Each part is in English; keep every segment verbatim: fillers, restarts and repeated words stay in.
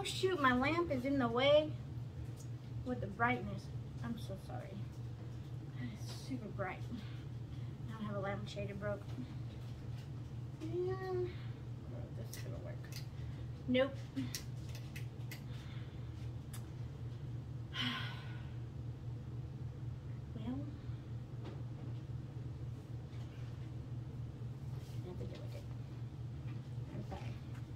shoot, my lamp is in the way with the brightness. I'm so sorry. It's super bright. I don't have a lampshade, it broke. Yeah. Oh, this is gonna work. Nope. Well, I have to deal with it. I'm sorry.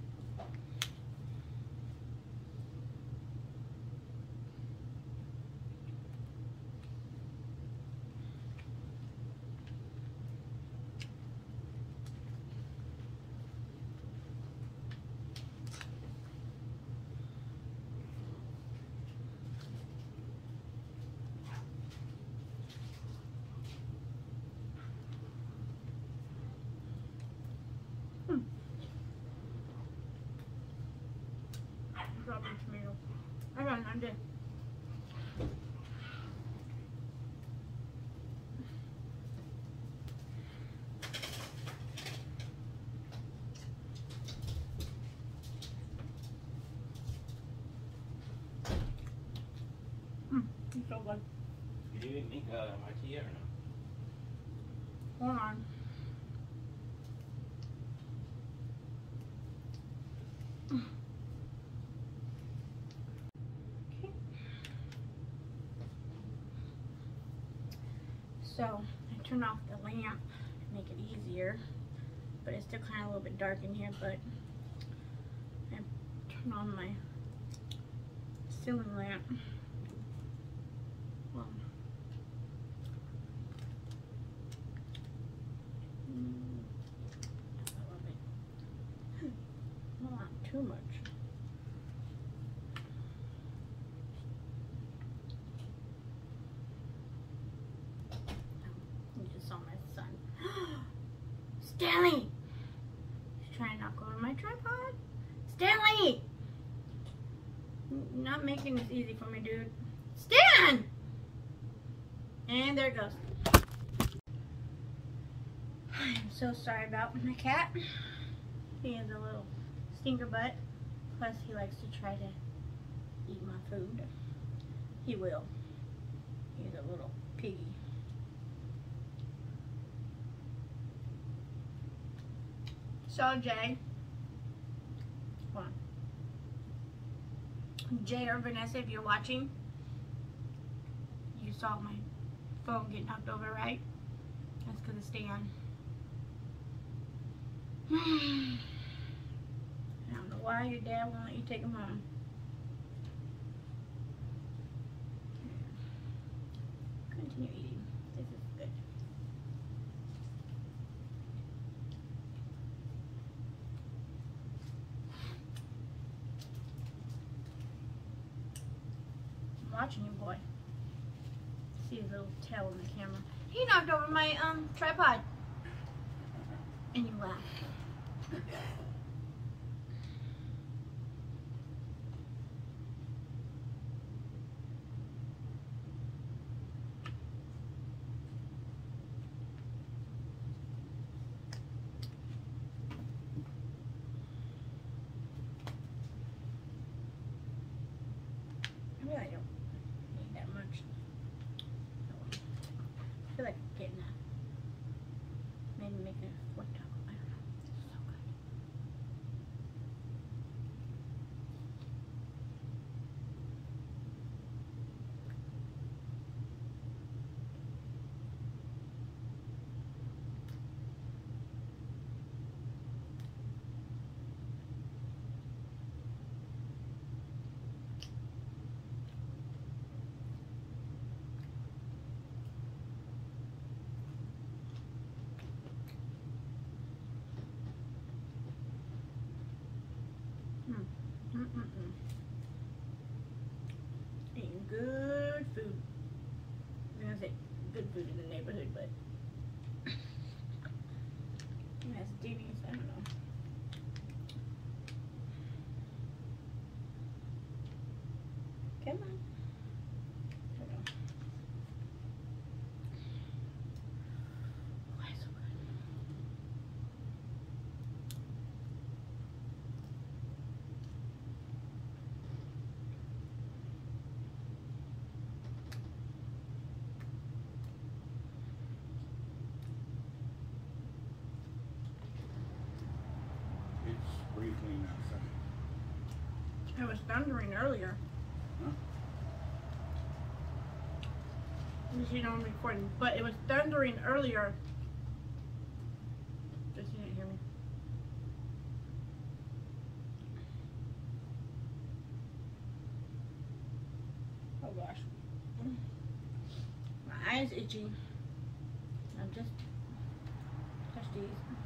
Tomato. I got none did. Mmm, it's so good. Did you make a martini or no? Hold on. So I turn off the lamp to make it easier, but it's still kind of a little bit dark in here, but I turn on my ceiling lamp. Well, mm, I love it. Not too much. Stanley! He's trying to knock over my tripod. Stanley! Not making this easy for me, dude. Stan! And there it goes. I'm so sorry about my cat. He has a little stinker butt. Plus he likes to try to eat my food. He will. He's a little piggy. So Jay, hold on. Jay or Vanessa, if you're watching, you saw my phone get knocked over, right? That's because of Stan. I don't know why your dad won't let you take him home. Continue eating. This is good. Watching you, boy. See his little tail in the camera. He knocked over my um tripod. And you laugh. I really don't need that much. I feel like getting a, maybe making a pork taco. I don't know. It's so good. Mm, mm, mm. Eating good food. I'm gonna say good food in the neighborhood, but that's Denny's. I don't know. Come on. There we go. Why so good? Where you clean outside? It was thundering earlier. Huh? You see, I'm recording, but it was thundering earlier. Just you didn't hear me. Oh gosh, my eyes itchy. I'm just touch these.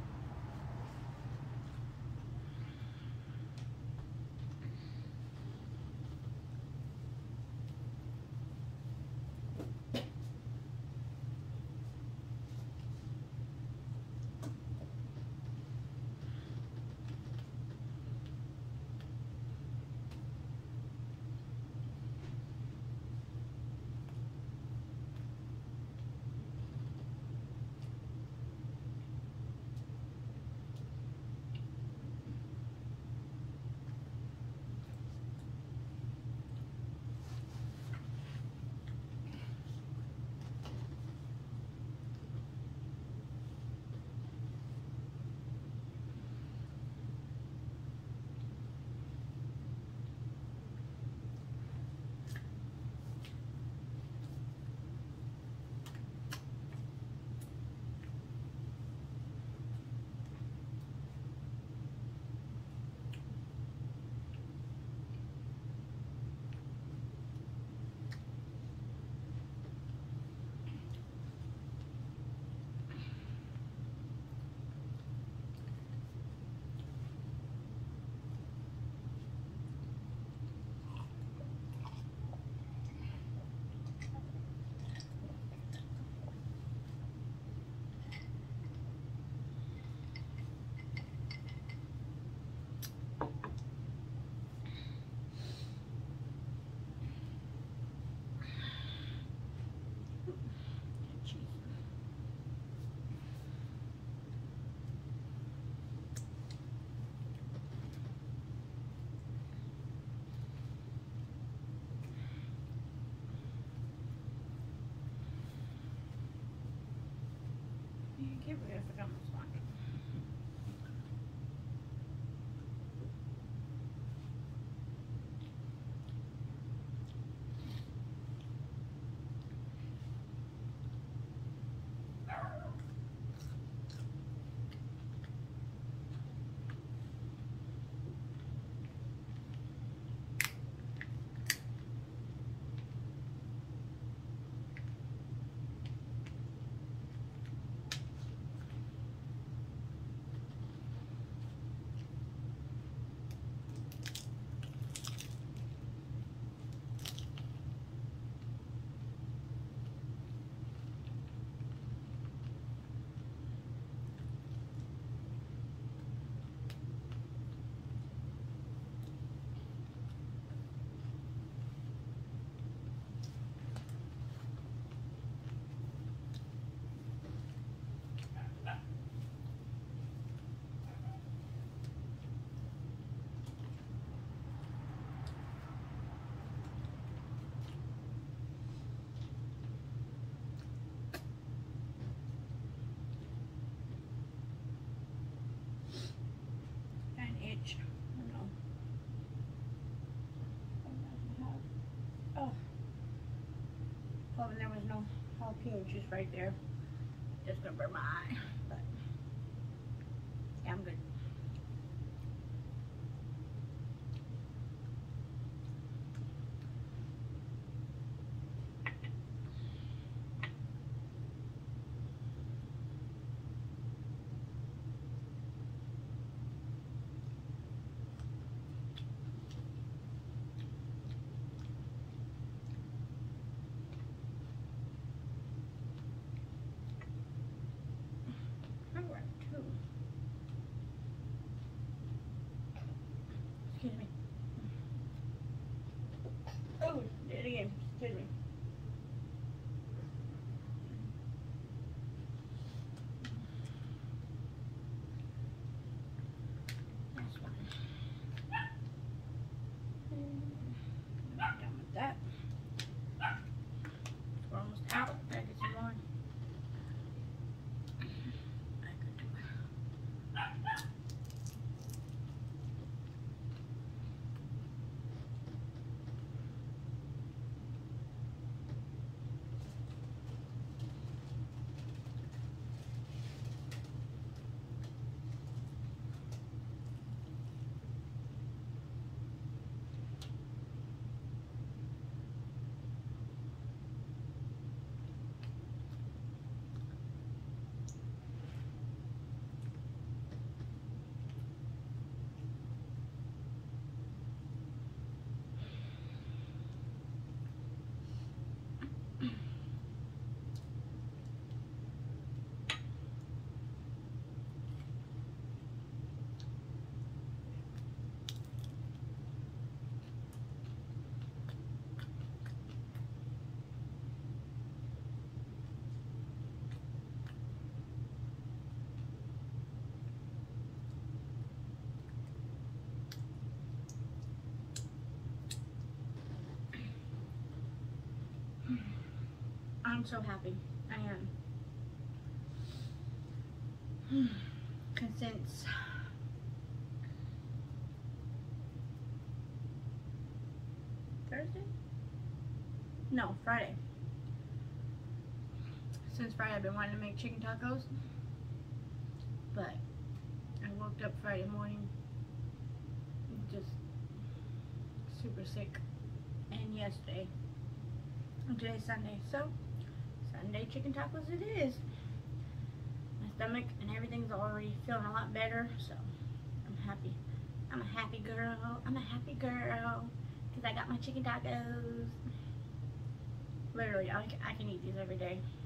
Give it a second. Oh, and there was no jalapeno juice right there. Just gonna burn my eye, but yeah, I'm good. I'm so happy. I am. And since Thursday? No, Friday. Since Friday I've been wanting to make chicken tacos. But I woke up Friday morning just super sick. And yesterday. And today's Sunday. So, Sunday chicken tacos it is. My stomach and everything's already feeling a lot better. So, I'm happy. I'm a happy girl. I'm a happy girl. Because I got my chicken tacos. Literally, I, I can eat these every day.